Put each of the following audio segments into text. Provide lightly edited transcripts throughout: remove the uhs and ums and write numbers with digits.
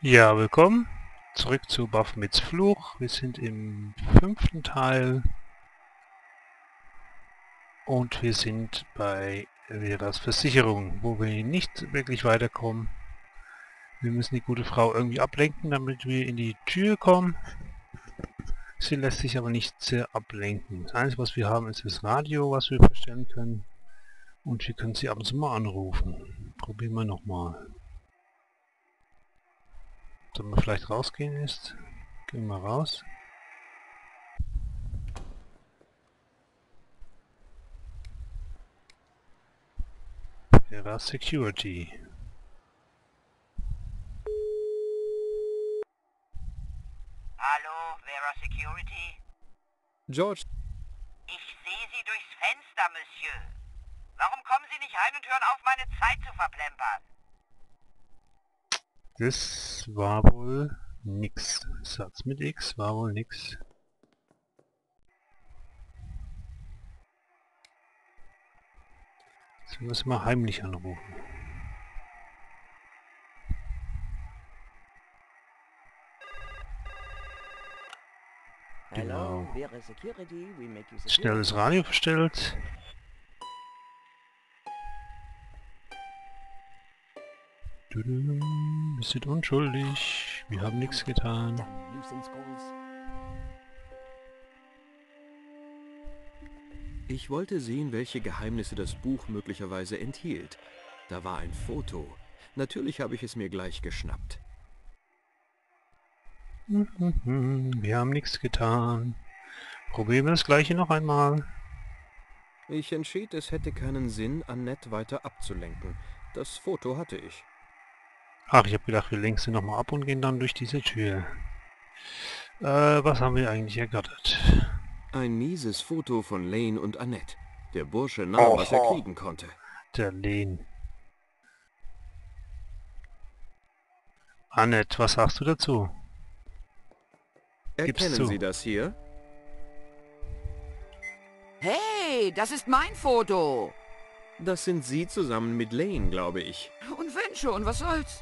Ja, willkommen zurück zu Baphomets Fluch. Wir sind im 5. Teil und wir sind bei Veras Versicherung, wo wir nicht wirklich weiterkommen. Wir müssen die gute Frau irgendwie ablenken, damit wir in die Tür kommen. Sie lässt sich aber nicht sehr ablenken. Das Einzige, was wir haben, ist das Radio, was wir verstellen können. Und wir können sie ab und zu mal anrufen. Probieren wir nochmal. Sollen wir vielleicht rausgehen ist? Gehen wir raus. Vera Security. Hallo, Vera Security? George, Ich sehe Sie durchs Fenster, Monsieur. Warum kommen Sie nicht rein und hören auf, meine Zeit zu verplempern? Das war wohl nix. Satz mit X war wohl nix. Jetzt müssen wir heimlich anrufen. Hello, Genau. Vera Security, we make you Schnell secure. das Radio verstellt. Wir sind unschuldig. Wir haben nichts getan. Dann nuisance calls. ich wollte sehen, welche Geheimnisse das Buch möglicherweise enthielt. Da war ein Foto. Natürlich habe ich es mir gleich geschnappt. Wir haben nichts getan. Probieren wir das gleiche noch einmal. Ich entschied, es hätte keinen Sinn, Annette weiter abzulenken. Das Foto hatte ich. Ach, ich habe gedacht, wir lenken sie nochmal ab und gehen dann durch diese Tür. Was haben wir eigentlich ergattert? Ein mieses Foto von Lane und Annette. Der Bursche nahm, was er kriegen konnte. Der Lehn. Annette, was sagst du dazu? Gib's Erkennen zu. Sie das hier? Hey, das ist mein Foto. Das sind Sie zusammen mit Lane, glaube ich. Und wenn schon, was soll's?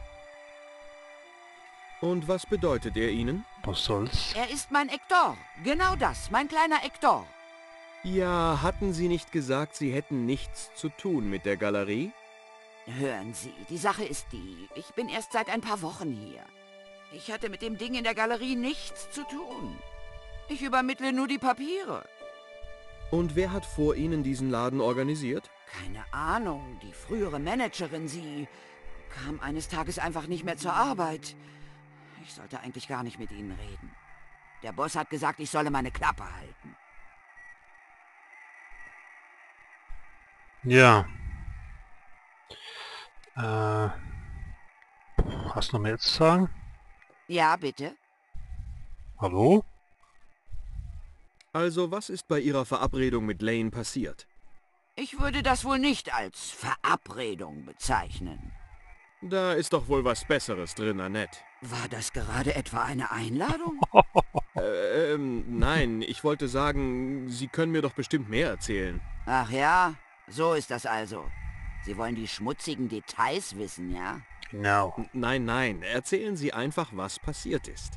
Und was bedeutet er Ihnen? Was soll's? Er ist mein Hector. Genau das, mein kleiner Hector. Ja, hatten Sie nicht gesagt, Sie hätten nichts zu tun mit der Galerie? Hören Sie, die Sache ist die, ich bin erst seit ein paar Wochen hier. Ich hatte mit dem Ding in der Galerie nichts zu tun. Ich übermittle nur die Papiere. Und wer hat vor Ihnen diesen Laden organisiert? Keine Ahnung, die frühere Managerin, sie kam eines Tages einfach nicht mehr zur Arbeit. Ich sollte eigentlich gar nicht mit Ihnen reden. Der Boss hat gesagt, ich solle meine Klappe halten. Ja. Hast du noch mehr zu sagen? Ja, bitte? Hallo? Also, was ist bei Ihrer Verabredung mit Lane passiert? Ich würde das wohl nicht als Verabredung bezeichnen. Da ist doch wohl was Besseres drin, Annette. War das gerade etwa eine Einladung? Nein, ich wollte sagen, Sie können mir doch bestimmt mehr erzählen. Ach ja, so ist das also. Sie wollen die schmutzigen Details wissen, ja? Genau. Nein, nein, erzählen Sie einfach, was passiert ist.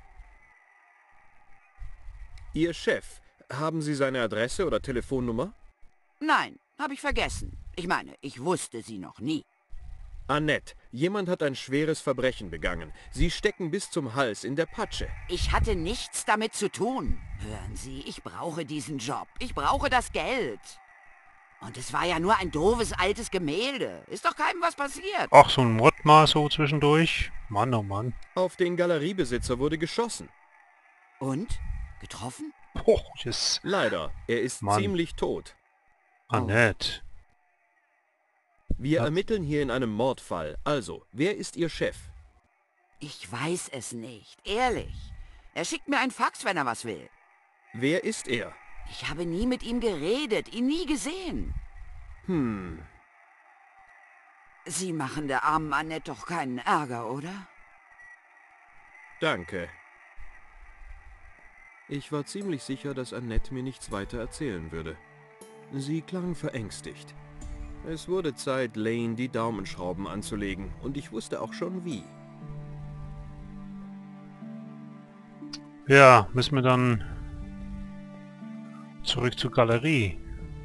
Ihr Chef, haben Sie seine Adresse oder Telefonnummer? Nein, habe ich vergessen. Ich meine, ich wusste sie noch nie. Annette, jemand hat ein schweres Verbrechen begangen. Sie stecken bis zum Hals in der Patsche. Ich hatte nichts damit zu tun. Hören Sie, ich brauche diesen Job. Ich brauche das Geld. Und es war ja nur ein doofes altes Gemälde. Ist doch keinem was passiert. Ach, so ein Mord mal so zwischendurch. Mann, oh Mann. Auf den Galeriebesitzer wurde geschossen. Und? Getroffen? Oh, das Leider, er ist Mann. ziemlich tot. Annette. Wir Was? ermitteln hier in einem Mordfall. Also, wer ist Ihr Chef? Ich weiß es nicht. Ehrlich. Er schickt mir ein Fax, wenn er was will. Wer ist er? Ich habe nie mit ihm geredet, ihn nie gesehen. Sie machen der armen Annette doch keinen Ärger, oder? Danke. Ich war ziemlich sicher, dass Annette mir nichts weiter erzählen würde. Sie klang verängstigt. Es wurde Zeit, Lane die Daumenschrauben anzulegen, und ich wusste auch schon wie. Ja, müssen wir dann zurück zur Galerie.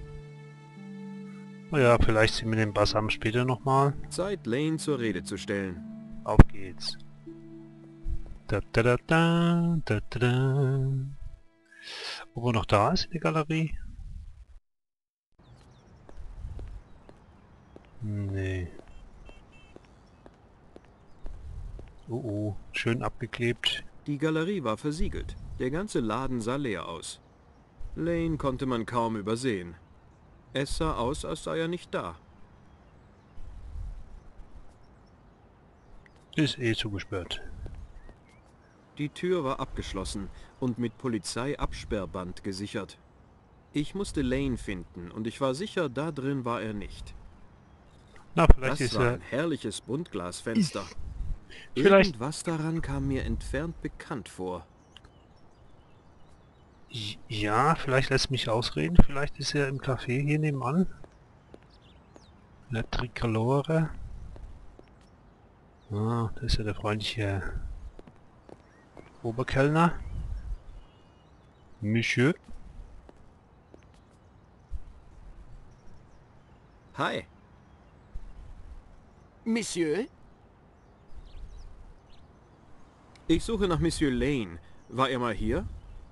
Naja, vielleicht sehen wir den Basam später nochmal. Zeit, Lane zur Rede zu stellen. Auf geht's. Da, da, da, da, da, da, da. Ob er noch da ist in der Galerie? Nee. Oh, schön abgeklebt. Die Galerie war versiegelt. Der ganze Laden sah leer aus. Lane konnte man kaum übersehen. Es sah aus, als sei er nicht da. Ist eh zugesperrt. Die Tür war abgeschlossen und mit Polizeiabsperrband gesichert. Ich musste Lane finden und ich war sicher, da drin war er nicht. Na, vielleicht Das ist war er... ein herrliches Buntglasfenster. Vielleicht... Irgendwas daran kam mir entfernt bekannt vor. Ja, vielleicht lässt mich ausreden. Vielleicht ist er im Café hier nebenan. La Tricolore. Ah, da ist ja der freundliche Oberkellner. Monsieur. Hi, Monsieur? ich suche nach Monsieur Lane. War er mal hier?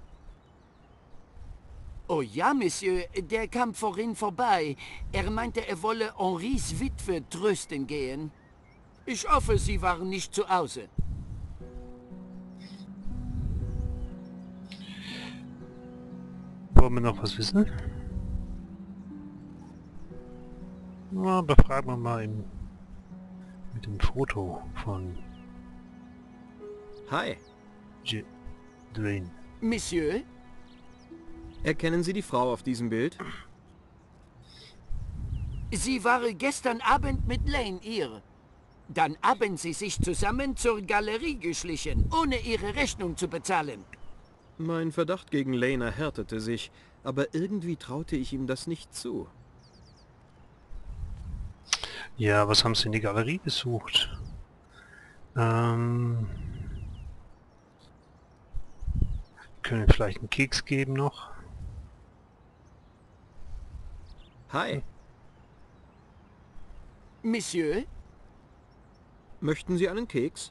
Oh ja, Monsieur, der kam vorhin vorbei. Er meinte, er wolle Henris Witwe trösten gehen. Ich hoffe, Sie waren nicht zu Hause. Wollen wir noch was wissen? Na, befragen wir mal mit dem Foto von Hi, Dwayne. Monsieur? erkennen Sie die Frau auf diesem Bild? Sie war gestern Abend mit Lane hier. Dann haben sie sich zusammen zur Galerie geschlichen, ohne ihre Rechnung zu bezahlen. Mein Verdacht gegen Lane erhärtete sich, aber irgendwie traute ich ihm das nicht zu. Ja, was haben sie in die Galerie besucht? Können wir vielleicht einen Keks geben noch? Hi, Monsieur? möchten Sie einen Keks?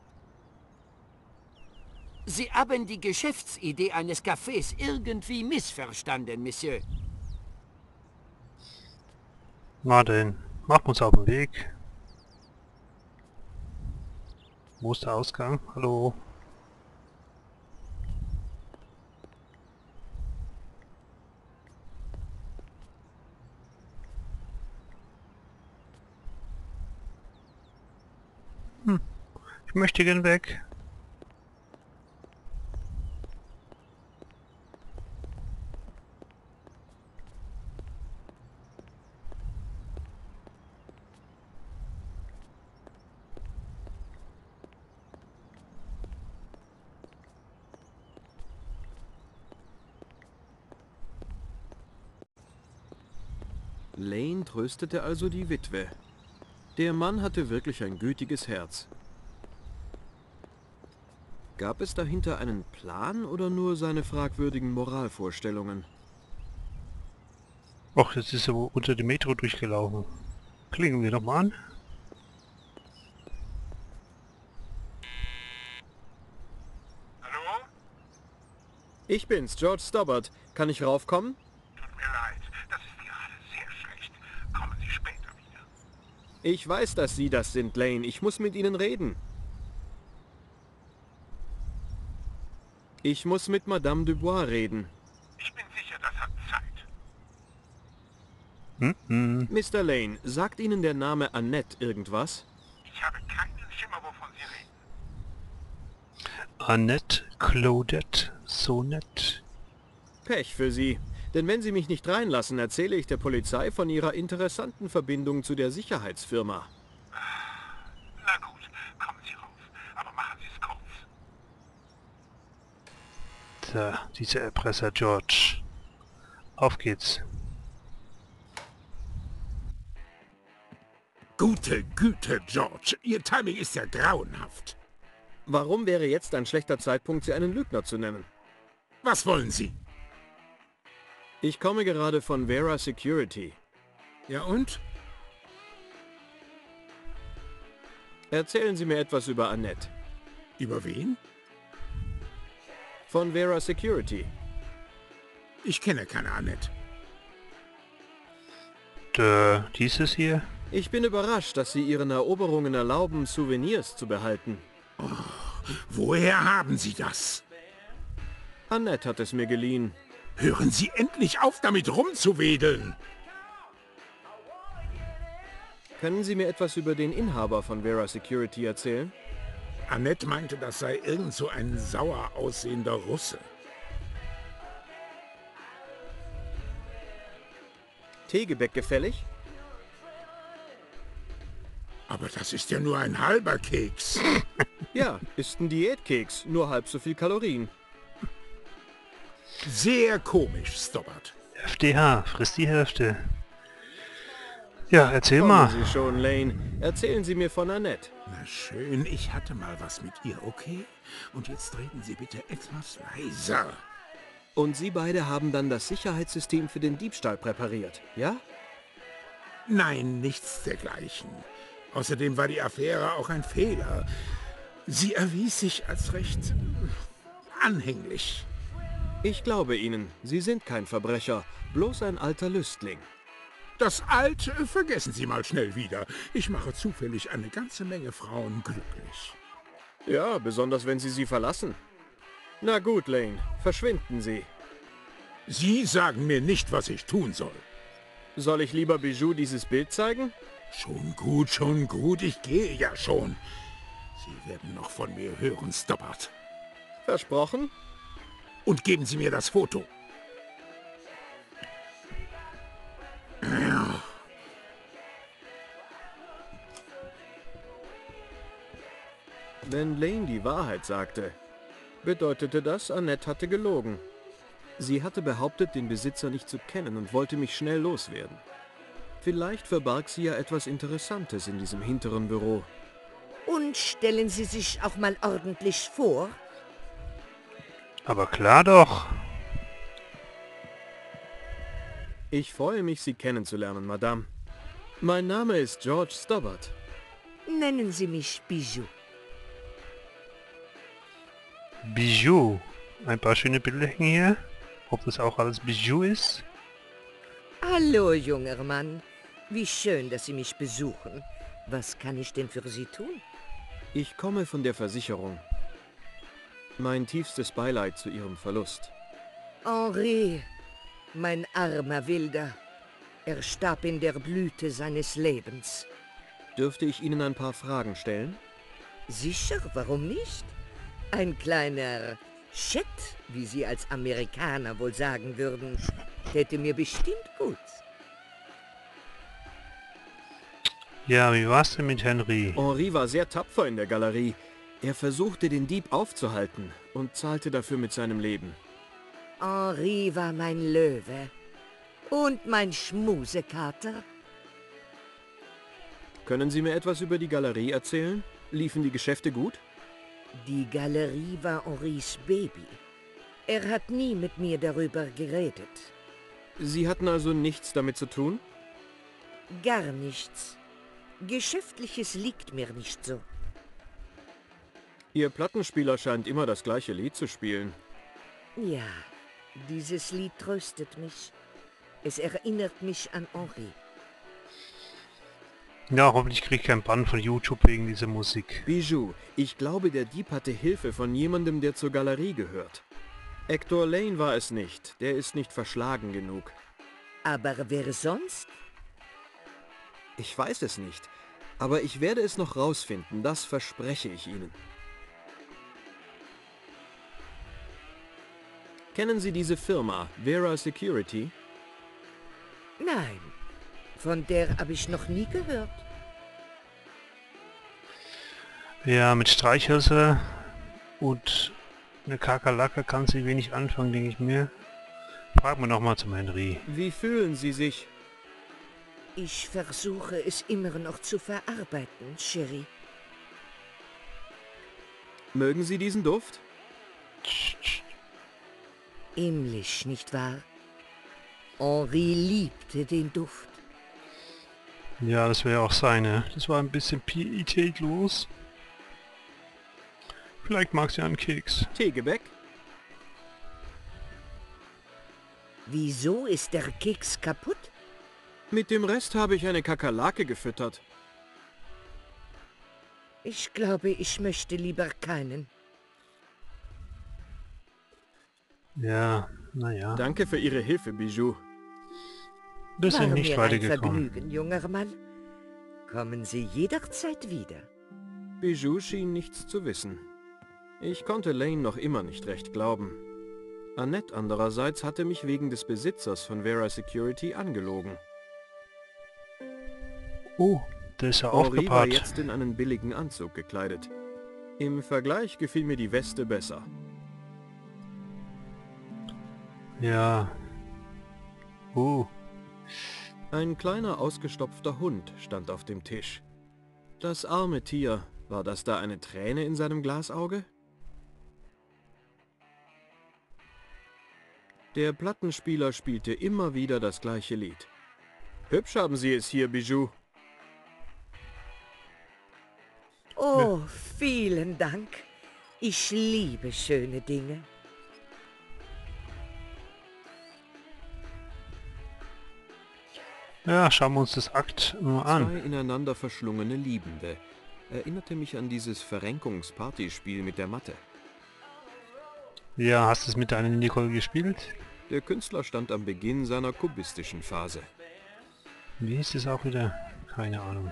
Sie haben die Geschäftsidee eines Cafés irgendwie missverstanden, Monsieur. Na denn, machen wir uns auf den Weg. Wo ist der Ausgang? Hallo? Ich möchte gern weg. Lane tröstete also die Witwe. Der Mann hatte wirklich ein gütiges Herz. Gab es dahinter einen Plan oder nur seine fragwürdigen Moralvorstellungen? Och, jetzt ist er wohl unter dem Metro durchgelaufen. Klingen wir doch mal an. Hallo? Ich bin's, George Stobbart. Kann ich raufkommen? Tut mir leid, das ist gerade sehr schlecht. Kommen Sie später wieder. Ich weiß, dass Sie das sind, Lane. Ich muss mit Ihnen reden. Ich muss mit Madame Dubois reden. Ich bin sicher, das hat Zeit. Mr. Lane, sagt Ihnen der Name Annette irgendwas? Ich habe keinen Schimmer, wovon Sie reden. Annette, Claudette, so nett. Pech für Sie. Denn wenn Sie mich nicht reinlassen, erzähle ich der Polizei von Ihrer interessanten Verbindung zu der Sicherheitsfirma. Na gut, kommen Sie rauf. Aber machen Sie es kurz. Da, dieser Erpresser George. Auf geht's. Gute Güte, George. Ihr Timing ist ja grauenhaft. Warum wäre jetzt ein schlechter Zeitpunkt, Sie einen Lügner zu nennen? Was wollen Sie? Ich komme gerade von Vera Security. Ja und? Erzählen Sie mir etwas über Annette. Über wen? Von Vera Security. Ich kenne keine Annette. Dieses hier? Ich bin überrascht, dass Sie Ihren Eroberungen erlauben, Souvenirs zu behalten. Woher haben Sie das? Annette hat es mir geliehen. Hören Sie endlich auf, damit rumzuwedeln! Können Sie mir etwas über den Inhaber von Vera Security erzählen? Annette meinte, das sei irgend so ein sauer aussehender Russe. Teegebäck gefällig? Aber das ist ja nur ein halber Keks. Ja, ist ein Diätkeks, nur halb so viel Kalorien. Sehr komisch, Stobbart. FDH, frisst die Hälfte. Ja, erzähl Kommen mal. Sie schon, Lane. Erzählen Sie mir von Annette. Na schön, ich hatte mal was mit ihr, okay? Und jetzt reden Sie bitte etwas leiser. Und Sie beide haben dann das Sicherheitssystem für den Diebstahl präpariert, ja? Nein, nichts dergleichen. Außerdem war die Affäre auch ein Fehler. Sie erwies sich als recht anhänglich. Ich glaube Ihnen, Sie sind kein Verbrecher, bloß ein alter Lüstling. Das Alte vergessen Sie mal schnell wieder. Ich mache zufällig eine ganze Menge Frauen glücklich. Ja, besonders wenn Sie sie verlassen. Na gut, Lane, verschwinden Sie. Sie sagen mir nicht, was ich tun soll. Soll ich lieber Bijou dieses Bild zeigen? Schon gut, ich gehe ja schon. Sie werden noch von mir hören, Stobbart. Versprochen? Und geben Sie mir das Foto. Wenn Lane die Wahrheit sagte, bedeutete das, Annette hatte gelogen. Sie hatte behauptet, den Besitzer nicht zu kennen und wollte mich schnell loswerden. Vielleicht verbarg sie ja etwas Interessantes in diesem hinteren Büro. Und stellen Sie sich auch mal ordentlich vor. Aber klar doch. Ich freue mich, Sie kennenzulernen, Madame. Mein Name ist George Stobbart. Nennen Sie mich Bijou. Bijou. Ein paar schöne Bildchen hier. Ob das auch alles Bijou ist? Hallo, junger Mann. Wie schön, dass Sie mich besuchen. Was kann ich denn für Sie tun? Ich komme von der Versicherung. Mein tiefstes Beileid zu Ihrem Verlust. Henri, mein armer Wilder. Er starb in der Blüte seines Lebens. Dürfte ich Ihnen ein paar Fragen stellen? Sicher, warum nicht? Ein kleiner Chat, wie Sie als Amerikaner wohl sagen würden, täte mir bestimmt gut. Ja, wie war's denn mit Henry? Henri war sehr tapfer in der Galerie. Er versuchte, den Dieb aufzuhalten und zahlte dafür mit seinem Leben. Henri war mein Löwe. Und mein Schmusekater. Können Sie mir etwas über die Galerie erzählen? Liefen die Geschäfte gut? Die Galerie war Henris Baby. Er hat nie mit mir darüber geredet. Sie hatten also nichts damit zu tun? Gar nichts. Geschäftliches liegt mir nicht so. Ihr Plattenspieler scheint immer das gleiche Lied zu spielen. Ja, dieses Lied tröstet mich. Es erinnert mich an Henri. Ja, hoffentlich kriege ich keinen Bann von YouTube wegen dieser Musik. Bijou, ich glaube, der Dieb hatte Hilfe von jemandem, der zur Galerie gehört. Hector Lane war es nicht. Der ist nicht verschlagen genug. Aber wer sonst? Ich weiß es nicht. Aber ich werde es noch rausfinden, das verspreche ich Ihnen. Kennen Sie diese Firma, Vera Security? Nein, von der habe ich noch nie gehört. Ja, mit Streichhölzer und eine Kakerlake kann sie wenig anfangen, denke ich mir. Fragen wir nochmal zum Henry. Wie fühlen Sie sich? Ich versuche es immer noch zu verarbeiten, Sherry. Mögen Sie diesen Duft? Himmlisch, nicht wahr? Henri liebte den Duft. Ja, das wäre auch seine. Das war ein bisschen pietätlos. Vielleicht mag sie einen Keks. Teegebäck? Wieso ist der Keks kaputt? Mit dem Rest habe ich eine Kakerlake gefüttert. Ich glaube, ich möchte lieber keinen. Ja, naja. Danke für Ihre Hilfe, Bijou. Wir sind War nicht mir ein weitergekommen. Vergnügen, junger Mann. Kommen Sie jederzeit wieder. Bijou schien nichts zu wissen. Ich konnte Lane noch immer nicht recht glauben. Annette andererseits hatte mich wegen des Besitzers von Vera Security angelogen. Oh, der ist ja Henri war aufgepackt. jetzt in einen billigen Anzug gekleidet. Im Vergleich gefiel mir die Weste besser. Ja. Ein kleiner ausgestopfter Hund stand auf dem Tisch. Das arme Tier, war das da eine Träne in seinem Glasauge? Der Plattenspieler spielte immer wieder das gleiche Lied. Hübsch haben Sie es hier, Bijou. Oh, vielen Dank. Ich liebe schöne Dinge. Ja, schauen wir uns das Akt mal an. Zwei ineinander verschlungene Liebende. Erinnerte mich an dieses Verrenkungspartyspiel mit der Matte. Ja, hast du es mit deiner Nicole gespielt? Der Künstler stand am Beginn seiner kubistischen Phase. Wie hieß es auch wieder? Keine Ahnung.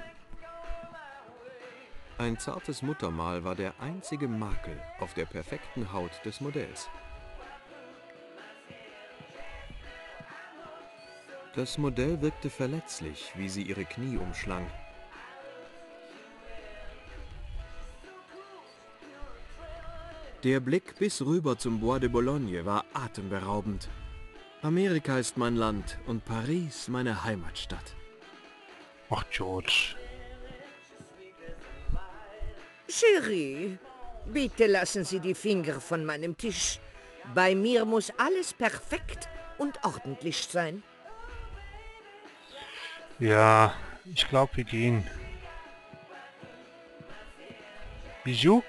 Ein zartes Muttermal war der einzige Makel auf der perfekten Haut des Modells. Das Modell wirkte verletzlich, wie sie ihre Knie umschlang. Der Blick bis rüber zum Bois de Boulogne war atemberaubend. Amerika ist mein Land und Paris meine Heimatstadt. Ach, George. Chérie, bitte lassen Sie die Finger von meinem Tisch. Bei mir muss alles perfekt und ordentlich sein. Ja, ich glaube, wir gehen. Bijou?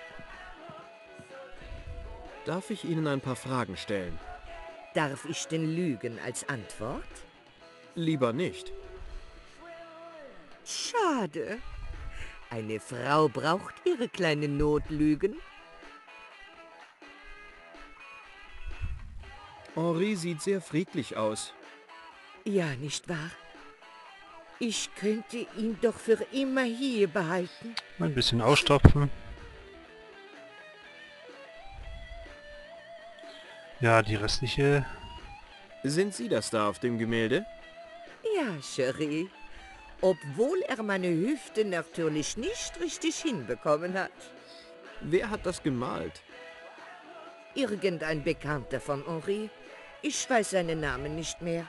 Darf ich Ihnen ein paar Fragen stellen? Darf ich denn lügen als Antwort? Lieber nicht. Schade. Eine Frau braucht ihre kleinen Notlügen. Henri sieht sehr friedlich aus. Ja, nicht wahr? Ich könnte ihn doch für immer hier behalten. Ein bisschen ausstopfen. Ja, die restliche... Sind Sie das da auf dem Gemälde? Ja, Chérie. Obwohl er meine Hüfte natürlich nicht richtig hinbekommen hat. Wer hat das gemalt? Irgendein Bekannter von Henri. Ich weiß seinen Namen nicht mehr.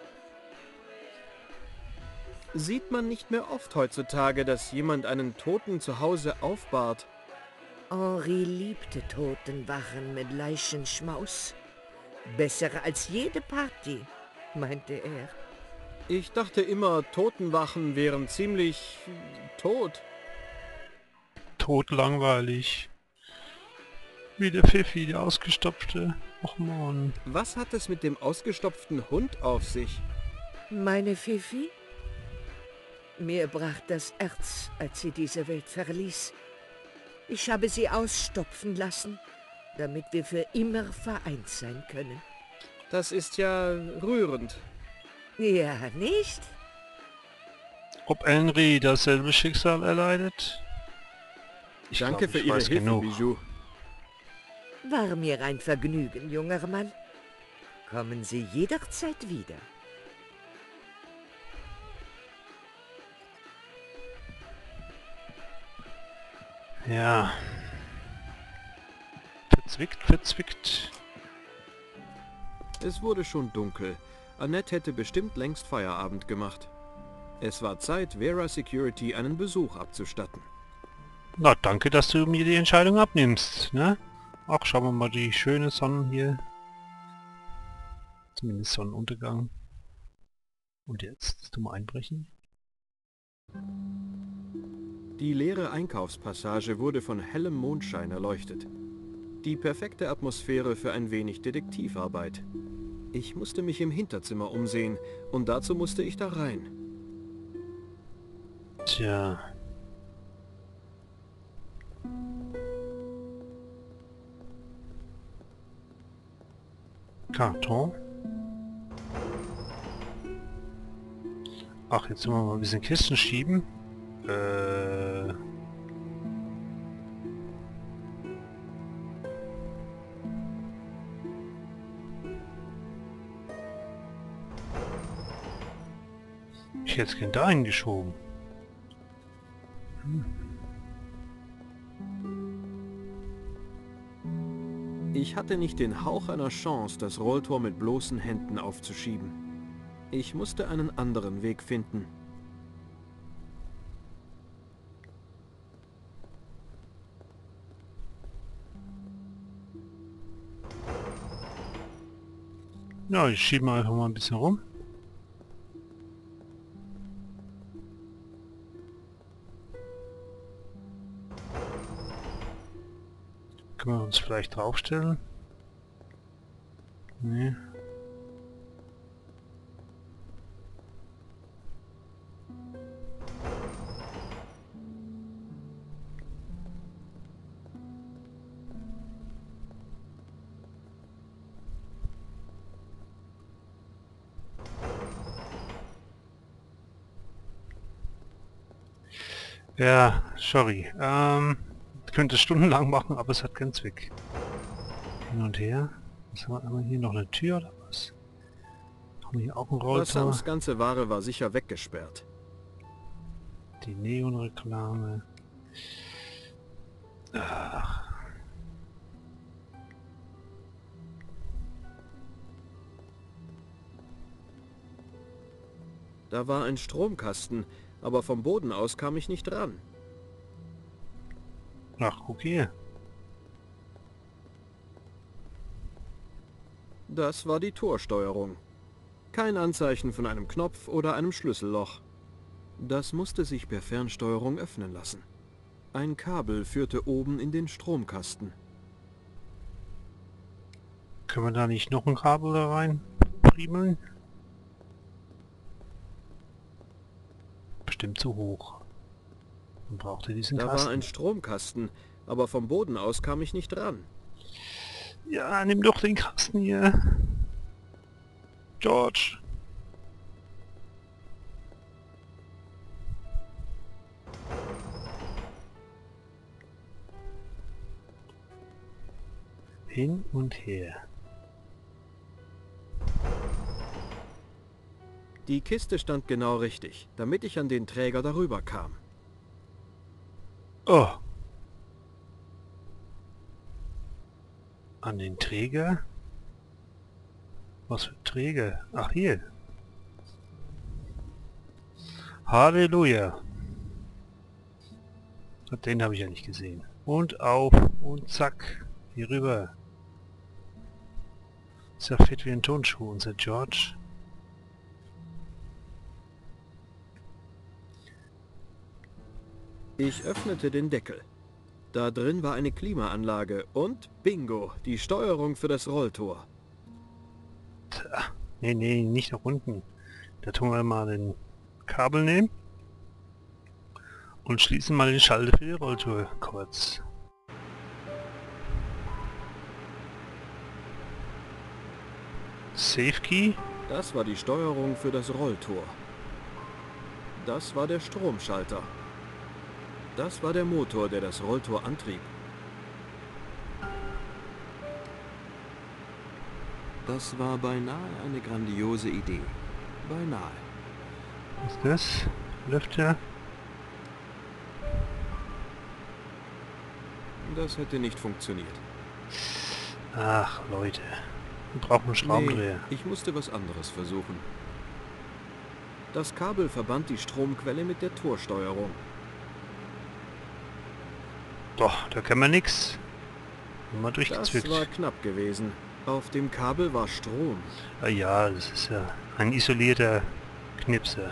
Sieht man nicht mehr oft heutzutage, dass jemand einen Toten zu Hause aufbahrt. Henri liebte Totenwachen mit Leichenschmaus. Besser als jede Party, meinte er. Ich dachte immer, Totenwachen wären ziemlich tot. Totlangweilig. Wie der Pfiffi, der ausgestopfte. Och man. Was hat es mit dem ausgestopften Hund auf sich? Meine Fifi? Mir brach das Herz, als sie diese Welt verließ. Ich habe sie ausstopfen lassen, damit wir für immer vereint sein können. Das ist ja rührend. Ja, nicht? Ob Henri dasselbe Schicksal erleidet? Ich Danke glaub, für ich Ihre weiß Hilfe, genug. Bijou. War mir ein Vergnügen, junger Mann. Kommen Sie jederzeit wieder. Ja. Verzwickt, verzwickt. Es wurde schon dunkel. Annette hätte bestimmt längst Feierabend gemacht. Es war Zeit, Vera Security einen Besuch abzustatten. Na, danke, dass du mir die Entscheidung abnimmst, ne? Ach, schauen wir mal die schöne Sonne hier. Zumindest Sonnenuntergang. Und jetzt zum Einbrechen. Die leere Einkaufspassage wurde von hellem Mondschein erleuchtet. Die perfekte Atmosphäre für ein wenig Detektivarbeit. Ich musste mich im Hinterzimmer umsehen und dazu musste ich da rein. Tja. Karton. Ach, jetzt müssen wir mal ein bisschen Kisten schieben. Ich hätte es gern da eingeschoben. Ich hatte nicht den Hauch einer Chance, das Rolltor mit bloßen Händen aufzuschieben. Ich musste einen anderen Weg finden. Ja, ich schiebe einfach mal ein bisschen rum. Können wir uns vielleicht draufstellen? Nee. Ja, sorry. Könnte stundenlang machen, aber es hat keinen Zweck. Hin und her. Was haben wir hier? Noch eine Tür oder was? Haben wir hier auch ein Rolltor? Sams ganze Ware war sicher weggesperrt. Die Neon-Reklame. Ach. Da war ein Stromkasten, aber vom Boden aus kam ich nicht ran. Ach, guck hier. Das war die Torsteuerung. Kein Anzeichen von einem Knopf oder einem Schlüsselloch. Das musste sich per Fernsteuerung öffnen lassen. Ein Kabel führte oben in den Stromkasten. Können wir da nicht noch ein Kabel da rein friemeln? Bestimmt zu hoch. Man brauchte diesen Da Kasten. war ein Stromkasten, aber vom Boden aus kam ich nicht ran. Ja, nimm doch den Kasten hier. George. Hin und her. Die Kiste stand genau richtig, damit ich an den Träger darüber kam. Oh. An den Träger? Was für Träger? Ach, hier. Halleluja. Den habe ich ja nicht gesehen. Und auf und zack. Hier rüber. Ist ja fit wie ein Turnschuh, unser George. Ich öffnete den Deckel. Da drin war eine Klimaanlage und bingo, die Steuerung für das Rolltor. Tja, nee, nicht nach unten. Da tun wir mal den Kabel nehmen und schließen mal den Schalter für die Rolltür kurz. Safe Key. Das war die Steuerung für das Rolltor. Das war der Stromschalter. Das war der Motor, der das Rolltor antrieb. Das war beinahe eine grandiose Idee. Beinahe. Was ist das? Lüfter? Das hätte nicht funktioniert. Ach, Leute. Wir brauchen einen Schraubendreher. Nee, ich musste was anderes versuchen. Das Kabel verband die Stromquelle mit der Torsteuerung. Doch, da kann man nix. Mal Das durchgezwickt. war knapp gewesen. Auf dem Kabel war Strom. Ah ja, das ist ja ein isolierter Knipser.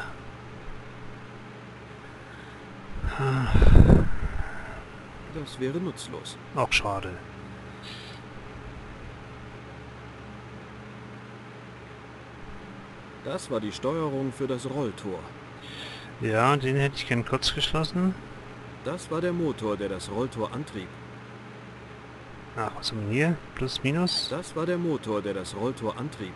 Das wäre nutzlos. Auch schade. Das war die Steuerung für das Rolltor. Ja, den hätte ich gern kurz geschlossen. Das war der Motor, der das Rolltor antrieb. Ach, was haben wir hier? Plus, minus? Das war der Motor, der das Rolltor antrieb.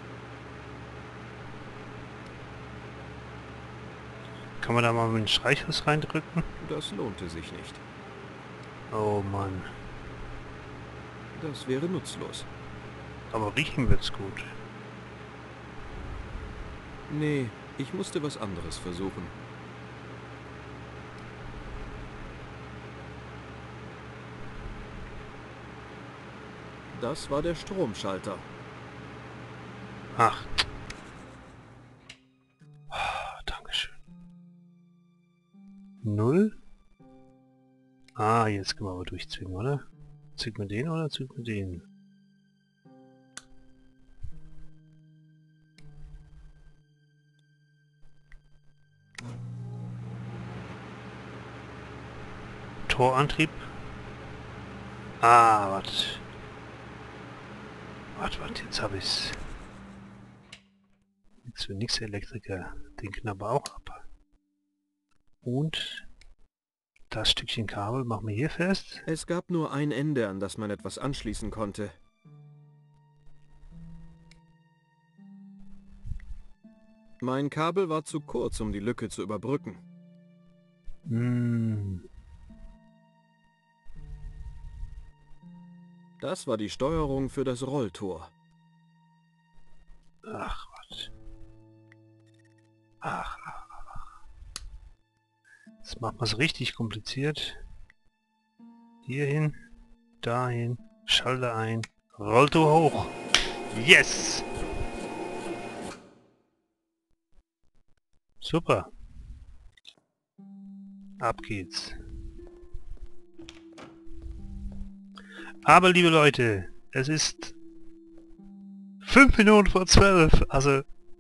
Kann man da mal mit dem Streichholz reindrücken? Das lohnte sich nicht. Oh Mann. Das wäre nutzlos. Aber riechen wird's gut. Nee, ich musste was anderes versuchen. Das war der Stromschalter. Ach. Dankeschön. 0? Ah, jetzt können wir aber durchzwingen, oder? Zieht man den oder zieht man den? Torantrieb? Ah, warte. Warte, jetzt habe ich's. Jetzt für nix Elektriker. Den Knabber auch ab. Und das Stückchen Kabel machen wir hier fest. Es gab nur ein Ende, an das man etwas anschließen konnte. Mein Kabel war zu kurz, um die Lücke zu überbrücken. Das war die Steuerung für das Rolltor. Ach, was. Ach. Jetzt macht man es richtig kompliziert. Hierhin, dahin, Schalter ein, Rolltor hoch. Yes! Super. Ab geht's. Aber liebe Leute, es ist 5 Minuten vor 12. Also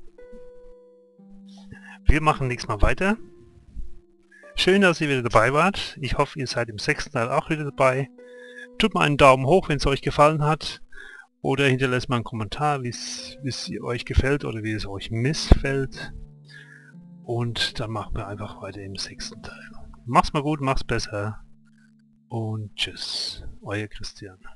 wir machen nächstes Mal weiter. Schön, dass ihr wieder dabei wart. Ich hoffe, ihr seid im 6. Teil auch wieder dabei. Tut mal einen Daumen hoch, wenn es euch gefallen hat. Oder hinterlasst mal einen Kommentar, wie es euch gefällt oder wie es euch missfällt. Und dann machen wir einfach weiter im 6. Teil. Macht's mal gut, macht's besser. Und tschüss. Euer Christian.